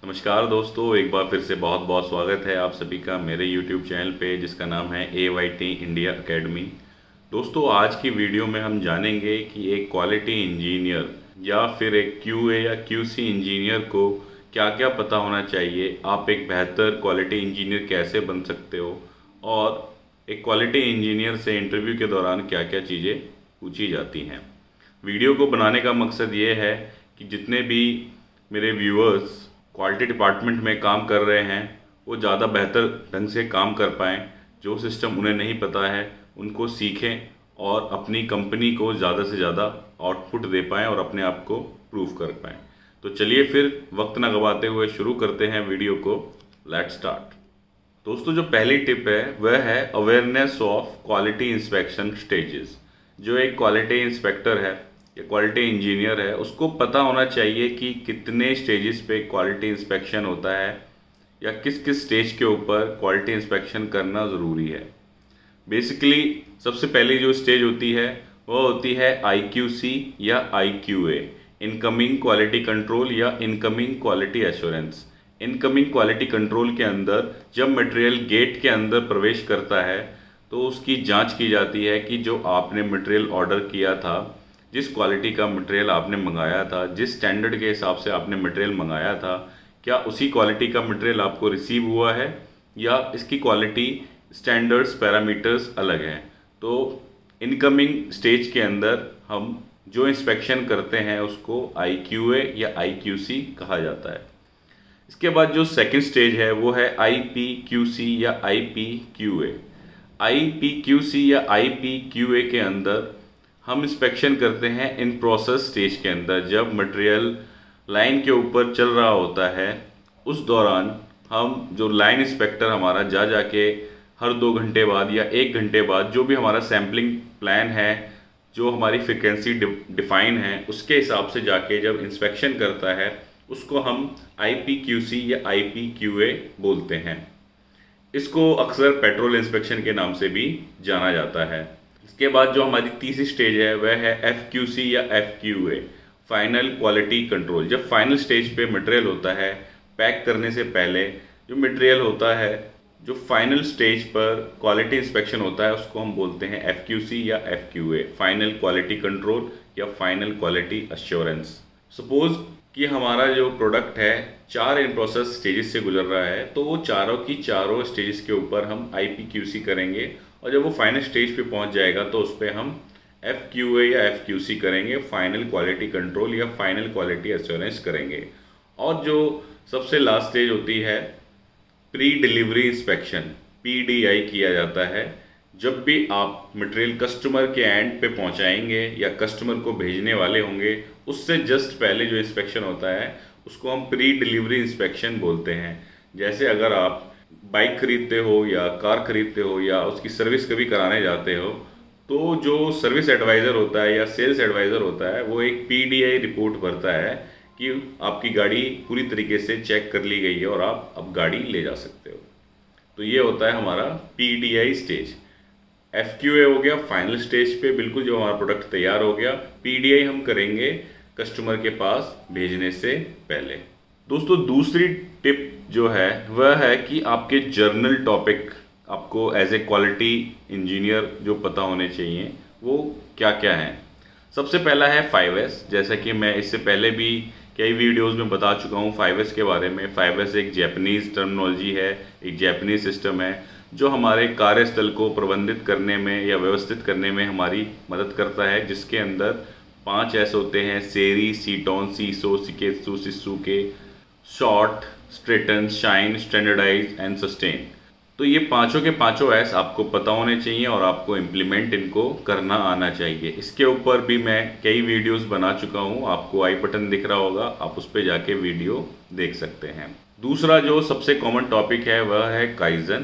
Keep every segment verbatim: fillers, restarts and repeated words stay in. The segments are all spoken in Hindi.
नमस्कार दोस्तों, एक बार फिर से बहुत बहुत स्वागत है आप सभी का मेरे यूट्यूब चैनल पे जिसका नाम है A Y T India academy. दोस्तों, आज की वीडियो में हम जानेंगे कि एक क्वालिटी इंजीनियर या फिर एक क्यू ए या क्यू सी इंजीनियर को क्या क्या पता होना चाहिए, आप एक बेहतर क्वालिटी इंजीनियर कैसे बन सकते हो और एक क्वालिटी इंजीनियर से इंटरव्यू के दौरान क्या क्या चीज़ें पूछी जाती हैं। वीडियो को बनाने का मकसद ये है कि जितने भी मेरे व्यूअर्स क्वालिटी डिपार्टमेंट में काम कर रहे हैं वो ज़्यादा बेहतर ढंग से काम कर पाएँ, जो सिस्टम उन्हें नहीं पता है उनको सीखें और अपनी कंपनी को ज़्यादा से ज़्यादा आउटपुट दे पाएँ और अपने आप को प्रूव कर पाएँ। तो चलिए फिर वक्त ना गवाते हुए शुरू करते हैं वीडियो को। Let's start. दोस्तों, जो पहली टिप है वह है awareness of quality inspection stages. जो एक क्वालिटी इंस्पेक्टर है या क्वालिटी इंजीनियर है उसको पता होना चाहिए कि कितने स्टेजेस पे क्वालिटी इंस्पेक्शन होता है या किस किस स्टेज के ऊपर क्वालिटी इंस्पेक्शन करना ज़रूरी है। बेसिकली सबसे पहली जो स्टेज होती है वह होती है आई क्यू सी या I Q A, incoming quality control या incoming quality assurance. Incoming quality control के अंदर जब मटेरियल गेट के अंदर प्रवेश करता है तो उसकी जांच की जाती है कि जो आपने मटेरियल ऑर्डर किया था, जिस क्वालिटी का मटेरियल आपने मंगाया था, जिस स्टैंडर्ड के हिसाब से आपने मटेरियल मंगाया था, क्या उसी क्वालिटी का मटेरियल आपको रिसीव हुआ है या इसकी क्वालिटी स्टैंडर्ड्स पैरामीटर्स अलग हैं। तो इनकमिंग स्टेज के अंदर हम जो इंस्पेक्शन करते हैं उसको आई क्यू ए या आई क्यू सी कहा जाता है। इसके बाद जो सेकंड स्टेज है वो है आई पी क्यू सी या I P Q A. I P Q C या आई पी क्यू ए के अंदर हम इंस्पेक्शन करते हैं इन प्रोसेस स्टेज के अंदर। जब मटेरियल लाइन के ऊपर चल रहा होता है उस दौरान हम जो लाइन इंस्पेक्टर हमारा जा जाके हर दो घंटे बाद या एक घंटे बाद जो भी हमारा सैम्पलिंग प्लान है, जो हमारी फ्रिक्वेंसी डिफाइन है, उसके हिसाब से जाके जब इंस्पेक्शन करता है उसको हम आई पी क्यू सी या आई पी क्यू ए बोलते हैं। इसको अक्सर पेट्रोल इंस्पेक्शन के नाम से भी जाना जाता है। इसके बाद जो हमारी तीसरी स्टेज है वह है एफ क्यू सी या F Q A, final quality control. जब फाइनल स्टेज पे मटेरियल होता है, पैक करने से पहले जो मटेरियल होता है, जो फाइनल स्टेज पर क्वालिटी इंस्पेक्शन होता है उसको हम बोलते हैं एफ क्यू सी या F Q A, final quality control या फाइनल क्वालिटी अश्योरेंस। सपोज कि हमारा जो प्रोडक्ट है चार इन प्रोसेस स्टेजेस से गुजर रहा है तो वो चारों की चारों स्टेजेस के ऊपर हम आई पी क्यू सी करेंगे और जब वो फाइनल स्टेज पे पहुंच जाएगा तो उस पर हम एफ क्यू ए या एफ क्यू सी करेंगे, फाइनल क्वालिटी कंट्रोल या फाइनल क्वालिटी एश्योरेंस करेंगे। और जो सबसे लास्ट स्टेज होती है pre delivery inspection, P D I किया जाता है। जब भी आप मटेरियल कस्टमर के एंड पे पहुंचाएंगे या कस्टमर को भेजने वाले होंगे उससे जस्ट पहले जो इंस्पेक्शन होता है उसको हम प्री डिलीवरी इंस्पेक्शन बोलते हैं। जैसे अगर आप बाइक खरीदते हो या कार खरीदते हो या उसकी सर्विस कभी कराने जाते हो तो जो सर्विस एडवाइज़र होता है या सेल्स एडवाइज़र होता है वो एक पी डी आई रिपोर्ट भरता है कि आपकी गाड़ी पूरी तरीके से चेक कर ली गई है और आप अब गाड़ी ले जा सकते हो। तो ये होता है हमारा P D I stage. F Q A हो गया फाइनल स्टेज पे, बिल्कुल जो हमारा प्रोडक्ट तैयार हो गया। पी डी आई हम करेंगे कस्टमर के पास भेजने से पहले। दोस्तों, दूसरी टिप जो है वह है कि आपके जर्नल टॉपिक आपको एज ए क्वालिटी इंजीनियर जो पता होने चाहिए वो क्या क्या हैं। सबसे पहला है फाइव एस। जैसा कि मैं इससे पहले भी कई वीडियोस में बता चुका हूँ फाइव एस के बारे में। फाइव एस एक जैपनीज टर्मिनोलॉजी है, एक जैपनीज सिस्टम है जो हमारे कार्यस्थल को प्रबंधित करने में या व्यवस्थित करने में हमारी मदद करता है, जिसके अंदर पाँच एस होते हैं: सेरी, सीटोन, सीसो, सिकेत्सु, सिसुके, sort, straighten, shine, standardise and sustain. तो ये पांचों के पांचों एस आपको पता होने चाहिए और आपको इम्प्लीमेंट इनको करना आना चाहिए। इसके ऊपर भी मैं कई वीडियोस बना चुका हूँ, आपको आई बटन दिख रहा होगा, आप उस पर जाके वीडियो देख सकते हैं। दूसरा जो सबसे कॉमन टॉपिक है वह है काइजन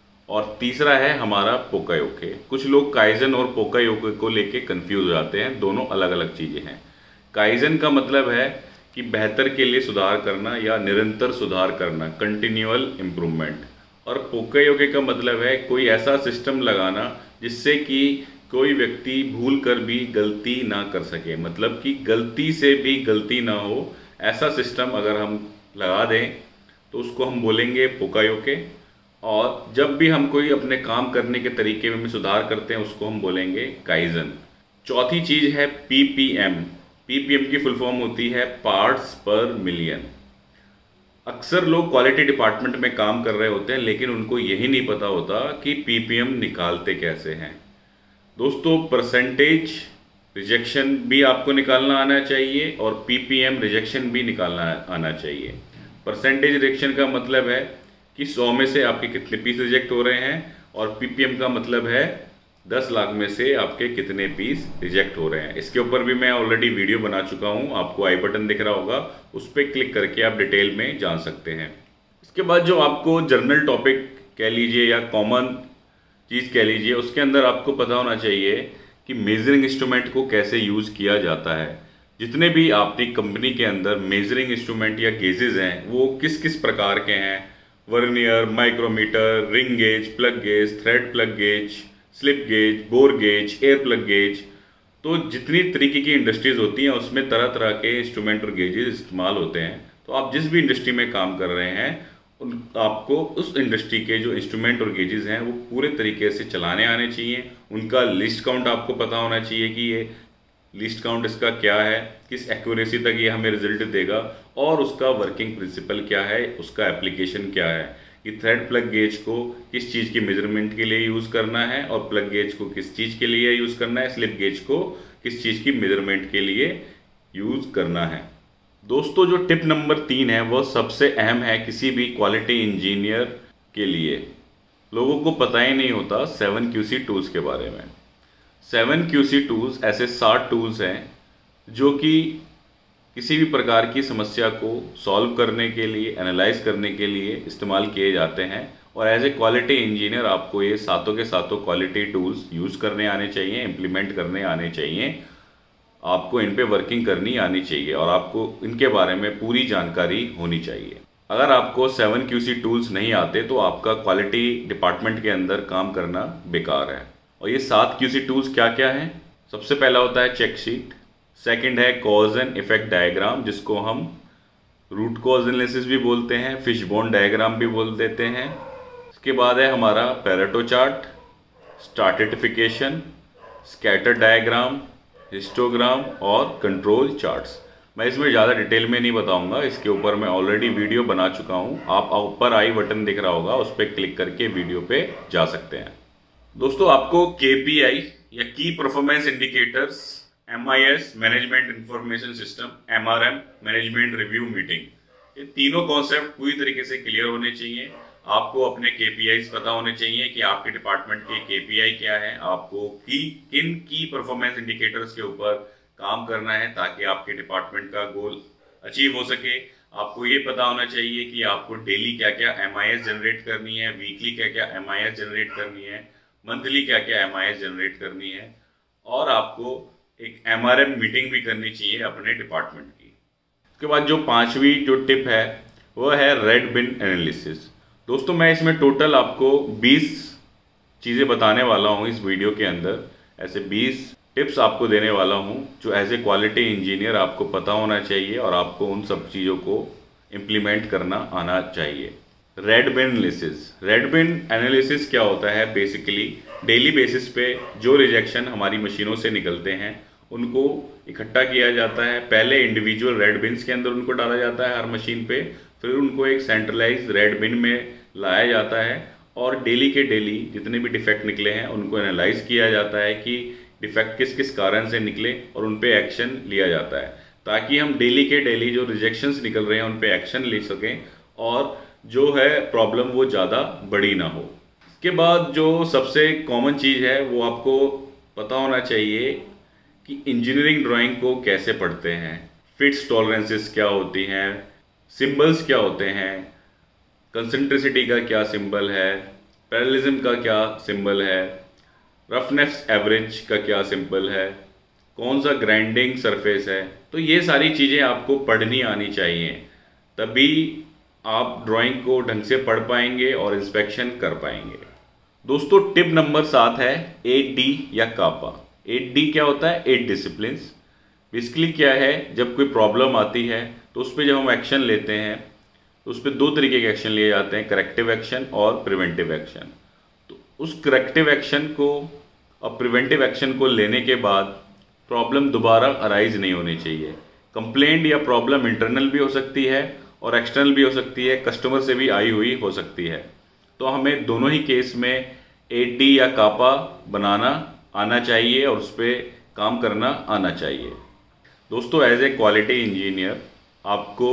और तीसरा है हमारा पोकायोके। कुछ लोग काइजन और पोकायोके को लेके कंफ्यूज हो जाते हैं, दोनों अलग अलग चीज़ें हैं। काइजन का मतलब है कि बेहतर के लिए सुधार करना या निरंतर सुधार करना, कंटिन्यूअल इम्प्रूवमेंट। और पोकायोके का मतलब है कोई ऐसा सिस्टम लगाना जिससे कि कोई व्यक्ति भूल कर भी गलती ना कर सके, मतलब कि गलती से भी गलती ना हो, ऐसा सिस्टम अगर हम लगा दें तो उसको हम बोलेंगे पोकायोके। और जब भी हम कोई अपने काम करने के तरीके में सुधार करते हैं उसको हम बोलेंगे काइजन। चौथी चीज़ है P P M. P P M की फुल फॉर्म होती है पार्ट्स पर मिलियन। अक्सर लोग क्वालिटी डिपार्टमेंट में काम कर रहे होते हैं लेकिन उनको यही नहीं पता होता कि पी पी एम निकालते कैसे हैं। दोस्तों, परसेंटेज रिजेक्शन भी आपको निकालना आना चाहिए और पी पी एम रिजेक्शन भी निकालना आना चाहिए। परसेंटेज रिजेक्शन का मतलब है कि सौ में से आपके कितने पीस रिजेक्ट हो रहे हैं, और पी पी एम का मतलब है दस लाख में से आपके कितने पीस रिजेक्ट हो रहे हैं। इसके ऊपर भी मैं ऑलरेडी वीडियो बना चुका हूं, आपको आई बटन दिख रहा होगा, उस पर क्लिक करके आप डिटेल में जान सकते हैं। इसके बाद जो आपको जर्नल टॉपिक कह लीजिए या कॉमन चीज़ कह लीजिए, उसके अंदर आपको पता होना चाहिए कि मेजरिंग इंस्ट्रूमेंट को कैसे यूज़ किया जाता है। जितने भी आपकी कंपनी के अंदर मेजरिंग इंस्ट्रूमेंट या गेजेस हैं वो किस किस प्रकार के हैं, vernier, micrometer, ring gauge, plug gauge, thread plug gauge, slip gauge, bore gauge, air plug gauge. तो जितनी तरीके की इंडस्ट्रीज होती हैं उसमें तरह तरह के इंस्ट्रूमेंट और गेजेस इस्तेमाल होते हैं। तो आप जिस भी इंडस्ट्री में काम कर रहे हैं उन आपको उस इंडस्ट्री के जो इंस्ट्रूमेंट और गेजेस हैं वो पूरे तरीके से चलाने आने चाहिए। उनका लिस्ट काउंट आपको पता होना चाहिए कि ये लिस्ट काउंट इसका क्या है, किस एक्यूरेसी तक ये हमें रिजल्ट देगा, और उसका वर्किंग प्रिंसिपल क्या है, उसका एप्लीकेशन क्या है कि थ्रेड प्लग गेज को किस चीज़ की मेजरमेंट के लिए यूज़ करना है और प्लग गेज को किस चीज़ के लिए यूज़ करना है, स्लिप गेज को किस चीज़ की मेजरमेंट के लिए यूज़ करना है। दोस्तों, जो टिप नंबर तीन है वो सबसे अहम है किसी भी क्वालिटी इंजीनियर के लिए। लोगों को पता ही नहीं होता सेवन क्यू सी टूल्स के बारे में। सेवन क्यू सी टूल्स ऐसे सात टूल्स हैं जो कि किसी भी प्रकार की समस्या को सॉल्व करने के लिए, एनालाइज करने के लिए इस्तेमाल किए जाते हैं। और एज ए क्वालिटी इंजीनियर आपको ये सातों के सातों क्वालिटी टूल्स यूज़ करने आने चाहिए, इम्प्लीमेंट करने आने चाहिए, आपको इन पे वर्किंग करनी आनी चाहिए और आपको इनके बारे में पूरी जानकारी होनी चाहिए। अगर आपको सेवन क्यू सी टूल्स नहीं आते तो आपका क्वालिटी डिपार्टमेंट के अंदर काम करना बेकार है। और ये सात क्यू सी टूल्स क्या क्या हैं? सबसे पहला होता है चेक शीट, सेकंड है कॉज एंड इफेक्ट डायग्राम जिसको हम रूट कॉज एनालिसिस भी बोलते हैं, फिशबोन डायग्राम भी बोल देते हैं। इसके बाद है हमारा Pareto chart, stratification, scatter diagram, histogram और कंट्रोल चार्ट्स। मैं इसमें ज़्यादा डिटेल में नहीं बताऊंगा, इसके ऊपर मैं ऑलरेडी वीडियो बना चुका हूं। आप ऊपर आई बटन दिख रहा होगा, उस पर क्लिक करके वीडियो पे जा सकते हैं। दोस्तों, आपको के पी आई या key performance indicators, M I S management information system, M R M management review meeting, ये तीनों कॉन्सेप्ट पूरी तरीके से क्लियर होने चाहिए। आपको अपने के पी आईज पता होने चाहिए कि आपके डिपार्टमेंट के के पी आई क्या है, आपको की किन की परफॉर्मेंस इंडिकेटर्स के ऊपर काम करना है ताकि आपके डिपार्टमेंट का गोल अचीव हो सके। आपको ये पता होना चाहिए कि आपको डेली क्या क्या एम आई एस जनरेट करनी है, वीकली क्या क्या एम आई एस जनरेट करनी है, मंथली क्या क्या एम आई एस जनरेट करनी है, और आपको एक एम आर एम मीटिंग भी करनी चाहिए अपने डिपार्टमेंट की। उसके बाद जो पांचवी जो टिप है वो है रेड बिन एनालिसिस। दोस्तों, मैं इसमें टोटल आपको बीस चीज़ें बताने वाला हूँ इस वीडियो के अंदर। ऐसे बीस टिप्स आपको देने वाला हूँ जो एज ए क्वालिटी इंजीनियर आपको पता होना चाहिए और आपको उन सब चीज़ों को इम्प्लीमेंट करना आना चाहिए। Red bin analysis. Red bin analysis क्या होता है? बेसिकली डेली बेसिस पे जो रिजेक्शन हमारी मशीनों से निकलते हैं उनको इकट्ठा किया जाता है। पहले इंडिविजुअल रेड बिन्स के अंदर उनको डाला जाता है हर मशीन पे, फिर उनको एक सेंट्रलाइज रेड बिन में लाया जाता है और डेली के डेली जितने भी डिफेक्ट निकले हैं उनको एनालाइज किया जाता है कि डिफेक्ट किस किस कारण से निकले और उन पे एक्शन लिया जाता है, ताकि हम डेली के डेली जो रिजेक्शंस निकल रहे हैं उन पे एक्शन ले सकें और जो है प्रॉब्लम वो ज़्यादा बड़ी ना हो। इसके बाद जो सबसे कॉमन चीज़ है वो आपको पता होना चाहिए कि इंजीनियरिंग ड्राइंग को कैसे पढ़ते हैं, फिट्स टॉलरेंसेस क्या होती हैं, सिंबल्स क्या होते हैं, कंसेंट्रिसिटी का क्या सिंबल है, पैरेललिज्म का क्या सिंबल है, रफनेस एवरेज का क्या सिंबल है, कौन सा ग्राइंडिंग सरफेस है। तो ये सारी चीज़ें आपको पढ़नी आनी चाहिए, तभी आप ड्राइंग को ढंग से पढ़ पाएंगे और इंस्पेक्शन कर पाएंगे। दोस्तों, टिप नंबर सात है एट डी या कापा। एट डी क्या होता है? Eight disciplines. बेसिकली क्या है, जब कोई प्रॉब्लम आती है तो उस पर जब हम एक्शन लेते हैं तो उस पर दो तरीके के एक्शन लिए जाते हैं, करेक्टिव एक्शन और प्रिवेंटिव एक्शन। तो उस करेक्टिव एक्शन को और प्रिवेंटिव एक्शन को लेने के बाद प्रॉब्लम दोबारा अराइज नहीं होनी चाहिए। कंप्लेंट या प्रॉब्लम इंटरनल भी हो सकती है और एक्सटर्नल भी हो सकती है, कस्टमर से भी आई हुई हो सकती है। तो हमें दोनों ही केस में एट डी या कापा बनाना आना चाहिए और उस पर काम करना आना चाहिए। दोस्तों, एज ए क्वालिटी इंजीनियर आपको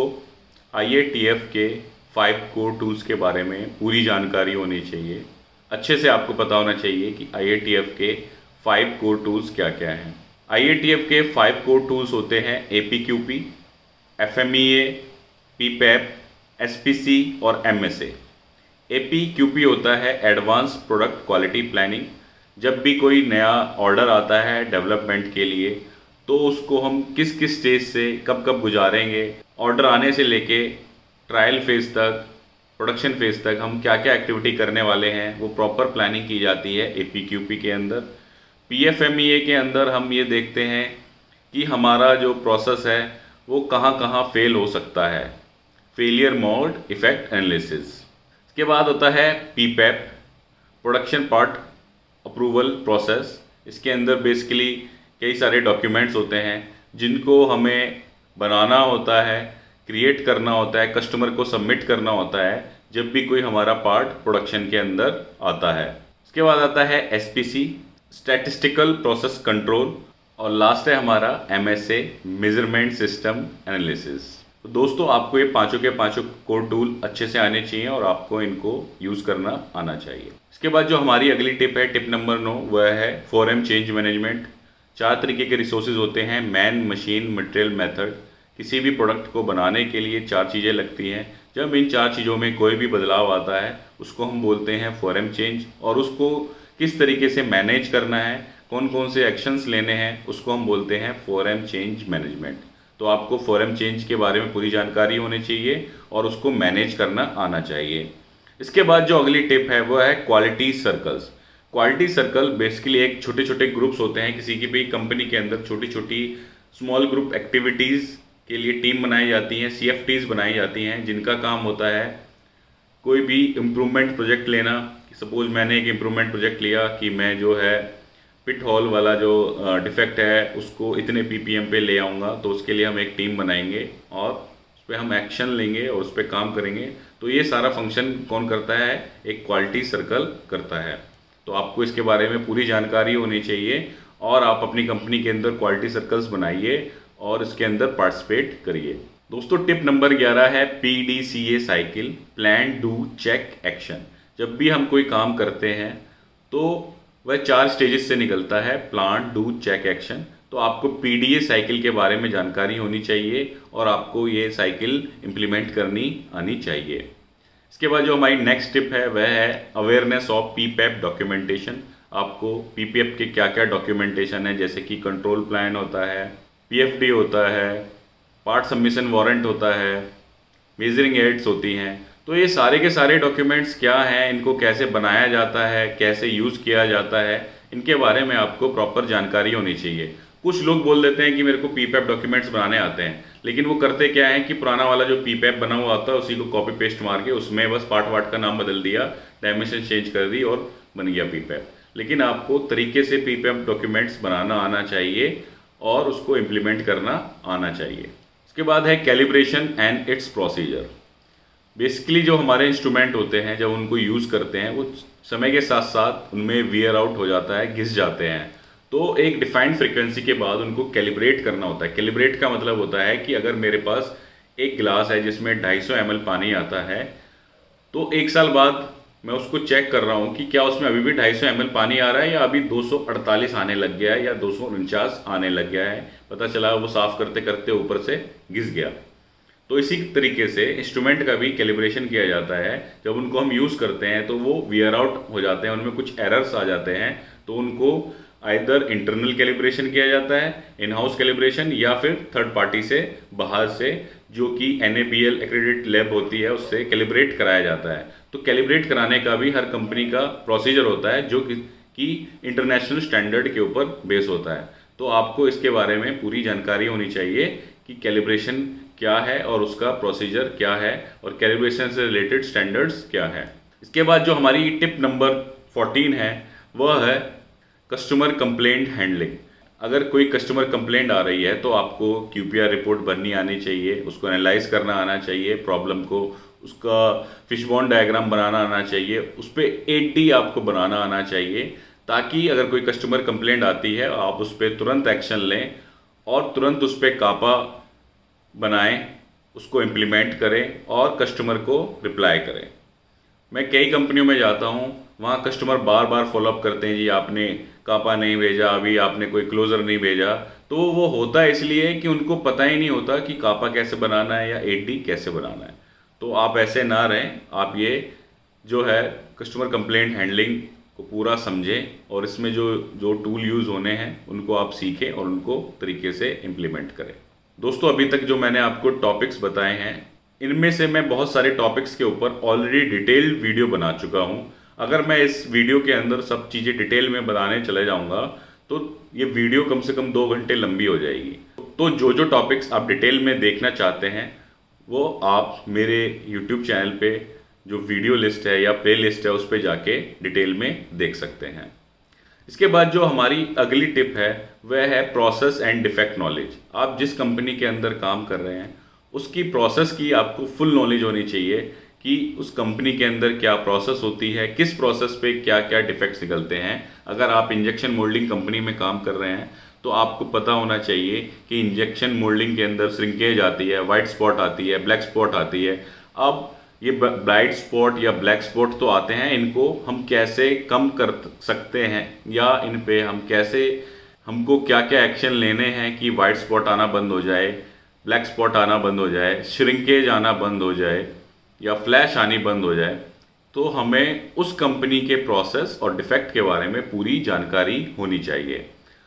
आई ए टी एफ के फाइव कोर टूल्स के बारे में पूरी जानकारी होनी चाहिए। अच्छे से आपको पता होना चाहिए कि आई ए टी एफ के फाइव कोर टूल्स क्या क्या हैं। आई ए टी एफ के फाइव कोर टूल्स होते हैं A P Q P, F M E A, P PAP, S P C और M S A. A P Q P होता है एडवांस प्रोडक्ट क्वालिटी प्लानिंग। जब भी कोई नया ऑर्डर आता है डेवलपमेंट के लिए तो उसको हम किस किस स्टेज से कब कब गुजारेंगे, ऑर्डर आने से लेके ट्रायल फेज तक, प्रोडक्शन फेज तक हम क्या क्या एक्टिविटी करने वाले हैं, वो प्रॉपर प्लानिंग की जाती है ए पी क्यू पी के अंदर। P F M E A के अंदर हम ये देखते हैं कि हमारा जो प्रोसेस है वो कहाँ कहाँ फेल हो सकता है, फेलियर मोड इफेक्ट एनालिसिस। इसके बाद होता है P PAP, production part approval process. इसके अंदर बेसिकली कई सारे डॉक्यूमेंट्स होते हैं जिनको हमें बनाना होता है, क्रिएट करना होता है, कस्टमर को सबमिट करना होता है जब भी कोई हमारा पार्ट प्रोडक्शन के अंदर आता है। इसके बाद आता है S P C, statistical process control, और लास्ट है हमारा M S A, measurement system analysis. तो दोस्तों, आपको ये पांचों के पांचों कोर टूल अच्छे से आने चाहिए और आपको इनको यूज़ करना आना चाहिए। इसके बाद जो हमारी अगली टिप है, टिप नंबर नौ, वह है फोर एम चेंज मैनेजमेंट। चार तरीके के रिसोर्सेज होते हैं, मैन, मशीन, मटेरियल, मेथड। किसी भी प्रोडक्ट को बनाने के लिए चार चीज़ें लगती हैं। जब इन चार चीज़ों में कोई भी बदलाव आता है उसको हम बोलते हैं फोर एम चेंज, और उसको किस तरीके से मैनेज करना है, कौन कौन से एक्शंस लेने हैं, उसको हम बोलते हैं फोर एम चेंज मैनेजमेंट। तो आपको फोर एम चेंज के बारे में पूरी जानकारी होनी चाहिए और उसको मैनेज करना आना चाहिए। इसके बाद जो अगली टिप है वो है quality circles. Quality circle basically एक छोटे छोटे ग्रुप्स होते हैं, किसी की भी कंपनी के अंदर छोटी छोटी स्मॉल ग्रुप एक्टिविटीज़ के लिए टीम बनाई जाती हैं, सी एफ टीज़ बनाई जाती हैं, जिनका काम होता है कोई भी इम्प्रूवमेंट प्रोजेक्ट लेना। सपोज मैंने एक इम्प्रूवमेंट प्रोजेक्ट लिया कि मैं जो है पिट हॉल वाला जो डिफेक्ट है उसको इतने पी पी एम पे ले आऊँगा, तो उसके लिए हम एक टीम बनाएंगे और उस पर हम एक्शन लेंगे और उस पर काम करेंगे। तो ये सारा फंक्शन कौन करता है, एक क्वालिटी सर्कल करता है। तो आपको इसके बारे में पूरी जानकारी होनी चाहिए और आप अपनी कंपनी के अंदर क्वालिटी सर्कल्स बनाइए और इसके अंदर पार्टिसिपेट करिए। दोस्तों, टिप नंबर ग्यारह है P D C A cycle, plan, do, check, action. जब भी हम कोई काम करते हैं तो वह चार स्टेजेस से निकलता है, प्लान, डू, चेक, एक्शन। तो आपको पी डी ए साइकिल के बारे में जानकारी होनी चाहिए और आपको ये साइकिल इम्प्लीमेंट करनी आनी चाहिए। इसके बाद जो हमारी नेक्स्ट टिप है वह है awareness of P PAP documentation. आपको पी पी एफ के क्या क्या डॉक्यूमेंटेशन है, जैसे कि कंट्रोल प्लान होता है, पी एफ डी होता है, पार्ट सबमिशन वारंट होता है, मेजरिंग एड्स होती हैं। तो ये सारे के सारे डॉक्यूमेंट्स क्या हैं, इनको कैसे बनाया जाता है, कैसे यूज़ किया जाता है, इनके बारे में आपको प्रॉपर जानकारी होनी चाहिए। कुछ लोग बोल देते हैं कि मेरे को पी पैप डॉक्यूमेंट्स बनाने आते हैं, लेकिन वो करते क्या है कि पुराना वाला जो पी पैप बना हुआ आता है उसी को कॉपी पेस्ट मार के उसमें बस पार्ट वार्ट का नाम बदल दिया, डायमेंशन चेंज कर दी और बन गया पी पैप। लेकिन आपको तरीके से पी पैप डॉक्यूमेंट्स बनाना आना चाहिए और उसको इम्प्लीमेंट करना आना चाहिए। इसके बाद है calibration and its procedure. Basically जो हमारे इंस्ट्रूमेंट होते हैं जब उनको यूज़ करते हैं वो समय के साथ साथ उनमें वियर आउट हो जाता है, घिस जाते हैं। तो एक डिफाइंड फ्रीक्वेंसी के बाद उनको कैलिब्रेट करना होता है। कैलिब्रेट का मतलब होता है कि अगर मेरे पास एक गिलास है जिसमें ढाई सौ एम एल पानी आता है, तो एक साल बाद मैं उसको चेक कर रहा हूँ कि क्या उसमें अभी भी ढाई सौ एम एल पानी आ रहा है या अभी दो सौ अड़तालीस आने लग गया है या दो सौ उनचास आने लग गया है। पता चला वो साफ़ करते करते ऊपर से घिस गया। तो इसी तरीके से इंस्ट्रूमेंट का भी कैलिब्रेशन किया जाता है। जब उनको हम यूज़ करते हैं तो वो वियर आउट हो जाते हैं, उनमें कुछ एरर्स आ जाते हैं, तो उनको आइदर इंटरनल कैलिब्रेशन किया जाता है, इन हाउस कैलिब्रेशन, या फिर थर्ड पार्टी से बाहर से जो कि N A B L accredit lab होती है उससे कैलिब्रेट कराया जाता है। तो कैलिब्रेट कराने का भी हर कंपनी का प्रोसीजर होता है जो कि इंटरनेशनल स्टैंडर्ड के ऊपर बेस होता है। तो आपको इसके बारे में पूरी जानकारी होनी चाहिए कि कैलिब्रेशन क्या है और उसका प्रोसीजर क्या है और कैलिब्रेशन से रिलेटेड स्टैंडर्ड्स क्या है। इसके बाद जो हमारी टिप नंबर फोर्टीन है वह है कस्टमर कंप्लेंट हैंडलिंग। अगर कोई कस्टमर कंप्लेंट आ रही है तो आपको क्यूपीआर रिपोर्ट बननी आनी चाहिए, उसको एनालाइज करना आना चाहिए, प्रॉब्लम को उसका फिशबोन डायग्राम बनाना आना चाहिए, उस पर एट डी आपको बनाना आना चाहिए, ताकि अगर कोई कस्टमर कंप्लेंट आती है आप उस पर तुरंत एक्शन लें और तुरंत उस पर कापा बनाएं, उसको इम्प्लीमेंट करें और कस्टमर को रिप्लाई करें। मैं कई कंपनियों में जाता हूं, वहां कस्टमर बार बार फॉलोअप करते हैं, जी आपने कापा नहीं भेजा, अभी आपने कोई क्लोजर नहीं भेजा। तो वो होता है इसलिए कि उनको पता ही नहीं होता कि कापा कैसे बनाना है या एट डी कैसे बनाना है। तो आप ऐसे ना रहें, आप ये जो है कस्टमर कंप्लेंट हैंडलिंग को पूरा समझें और इसमें जो जो टूल यूज़ होने हैं उनको आप सीखें और उनको तरीके से इम्प्लीमेंट करें। दोस्तों, अभी तक जो मैंने आपको टॉपिक्स बताए हैं, इनमें से मैं बहुत सारे टॉपिक्स के ऊपर ऑलरेडी डिटेल्ड वीडियो बना चुका हूं। अगर मैं इस वीडियो के अंदर सब चीज़ें डिटेल में बताने चले जाऊंगा तो ये वीडियो कम से कम दो घंटे लंबी हो जाएगी। तो जो जो टॉपिक्स आप डिटेल में देखना चाहते हैं वो आप मेरे यूट्यूब चैनल पे जो वीडियो लिस्ट है या प्ले लिस्ट है उस पर जाके डिटेल में देख सकते हैं। इसके बाद जो हमारी अगली टिप है वह है प्रोसेस एंड डिफेक्ट नॉलेज। आप जिस कंपनी के अंदर काम कर रहे हैं उसकी प्रोसेस की आपको फुल नॉलेज होनी चाहिए कि उस कंपनी के अंदर क्या प्रोसेस होती है, किस प्रोसेस पे क्या क्या डिफेक्ट्स निकलते हैं। अगर आप इंजेक्शन मोल्डिंग कंपनी में काम कर रहे हैं तो आपको पता होना चाहिए कि इंजेक्शन मोल्डिंग के अंदर श्रिंकेज आती है, वाइट स्पॉट आती है, ब्लैक स्पॉट आती है। अब ये ब्राइट स्पॉट या ब्लैक स्पॉट तो आते हैं, इनको हम कैसे कम कर सकते हैं या इन पे हम कैसे, हमको क्या क्या एक्शन लेने हैं कि वाइट स्पॉट आना बंद हो जाए, ब्लैक स्पॉट आना बंद हो जाए, श्रिंकेज आना बंद हो जाए या फ्लैश आनी बंद हो जाए। तो हमें उस कंपनी के प्रोसेस और डिफेक्ट के बारे में पूरी जानकारी होनी चाहिए।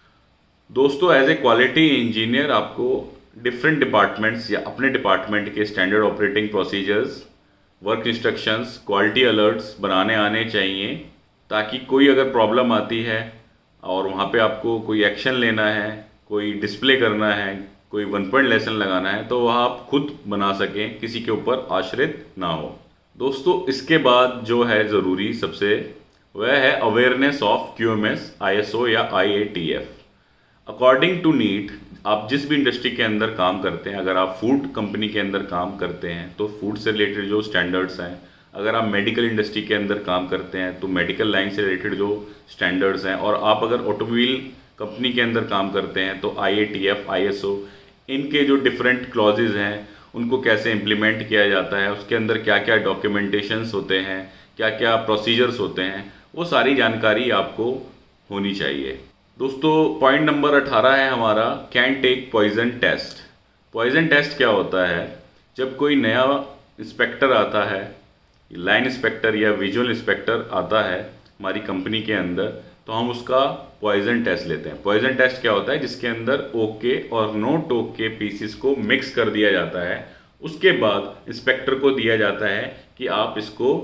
दोस्तों, एज ए क्वालिटी इंजीनियर आपको डिफरेंट डिपार्टमेंट्स या अपने डिपार्टमेंट के standard operating procedures, work instructions, quality alerts बनाने आने चाहिए, ताकि कोई अगर प्रॉब्लम आती है और वहाँ पे आपको कोई एक्शन लेना है, कोई डिस्प्ले करना है, कोई वन पॉइंट लेसन लगाना है तो वह आप खुद बना सकें, किसी के ऊपर आश्रित ना हो। दोस्तों, इसके बाद जो है ज़रूरी सबसे वह है awareness of Q M S, I S O या I A T F. According to need, आप जिस भी इंडस्ट्री के अंदर काम करते हैं, अगर आप फूड कंपनी के अंदर काम करते हैं तो फूड से रिलेटेड जो स्टैंडर्ड्स हैं, अगर आप मेडिकल इंडस्ट्री के अंदर काम करते हैं तो मेडिकल लाइन से रिलेटेड जो स्टैंडर्ड्स हैं, और आप अगर ऑटोमोबाइल कंपनी के अंदर काम करते हैं तो I A T F, I S O, इनके जो डिफरेंट क्लॉजेज हैं उनको कैसे इम्प्लीमेंट किया जाता है, उसके अंदर क्या क्या डॉक्यूमेंटेशंस होते हैं, क्या क्या प्रोसीजर्स होते हैं, वो सारी जानकारी आपको होनी चाहिए। दोस्तों, पॉइंट नंबर अठारह है हमारा can take poison test. Poison test क्या होता है? जब कोई नया इंस्पेक्टर आता है, लाइन इंस्पेक्टर या विजुअल इंस्पेक्टर आता है हमारी कंपनी के अंदर, तो हम उसका पॉइजन टेस्ट लेते हैं। पॉइजन टेस्ट क्या होता है? जिसके अंदर ओके और नॉट ओके पीसीस को मिक्स कर दिया जाता है। उसके बाद इंस्पेक्टर को दिया जाता है कि आप इसको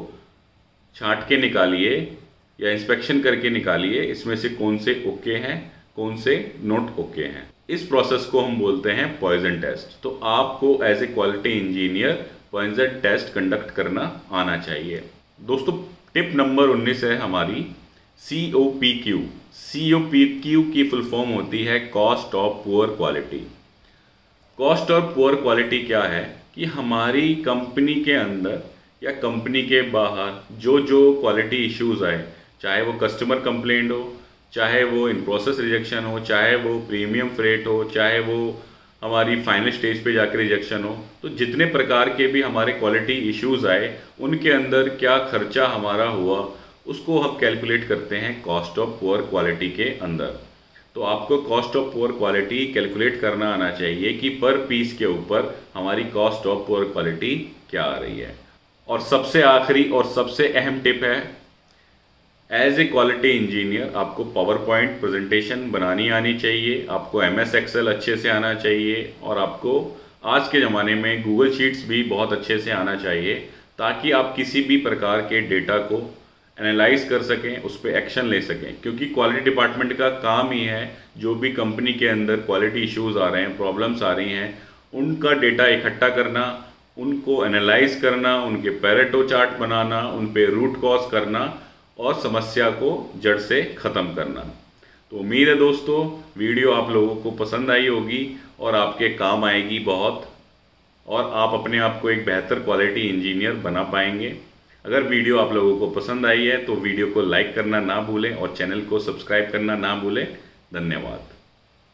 छांट के निकालिए या इंस्पेक्शन करके निकालिए, इसमें से कौन से ओके हैं, कौन से नॉट ओके हैं। इस प्रोसेस को हम बोलते हैं पॉइजन टेस्ट। तो आपको as a quality engineer poison test conduct करना आना चाहिए। दोस्तों, टिप नंबर उन्नीस है हमारी C O P Q. C O P Q की फुल फॉर्म होती है cost of poor quality. Cost of poor quality क्या है कि हमारी कंपनी के अंदर या कंपनी के बाहर जो जो क्वालिटी इश्यूज आए, चाहे वो कस्टमर कंप्लेंट हो, चाहे वो इन प्रोसेस रिजेक्शन हो, चाहे वो प्रीमियम फ्रेट हो, चाहे वो हमारी फाइनल स्टेज पे जाकर रिजेक्शन हो, तो जितने प्रकार के भी हमारे क्वालिटी इश्यूज आए उनके अंदर क्या खर्चा हमारा हुआ उसको हम कैलकुलेट करते हैं कॉस्ट ऑफ पुअर क्वालिटी के अंदर। तो आपको cost of poor quality calculate करना आना चाहिए कि पर पीस के ऊपर हमारी कॉस्ट ऑफ पुअर क्वालिटी क्या आ रही है। और सबसे आखिरी और सबसे अहम टिप है, एज ए क्वालिटी इंजीनियर आपको पावर पॉइंट प्रेजेंटेशन बनानी आनी चाहिए, आपको एम एस एक्सेल अच्छे से आना चाहिए, और आपको आज के ज़माने में गूगल शीट्स भी बहुत अच्छे से आना चाहिए, ताकि आप किसी भी प्रकार के डेटा को एनालाइज कर सकें, उस पर एक्शन ले सकें। क्योंकि क्वालिटी डिपार्टमेंट का काम ही है जो भी कंपनी के अंदर क्वालिटी इश्यूज आ रहे हैं, प्रॉब्लम्स आ रही हैं, उनका डेटा इकट्ठा करना, उनको एनालाइज करना, उनके पैरेटो चार्ट बनाना, उन पे रूट कॉज करना और समस्या को जड़ से ख़त्म करना। तो उम्मीद है दोस्तों वीडियो आप लोगों को पसंद आई होगी और आपके काम आएगी बहुत, और आप अपने आप को एक बेहतर क्वालिटी इंजीनियर बना पाएंगे। अगर वीडियो आप लोगों को पसंद आई है तो वीडियो को लाइक करना ना भूलें और चैनल को सब्सक्राइब करना ना भूलें। धन्यवाद।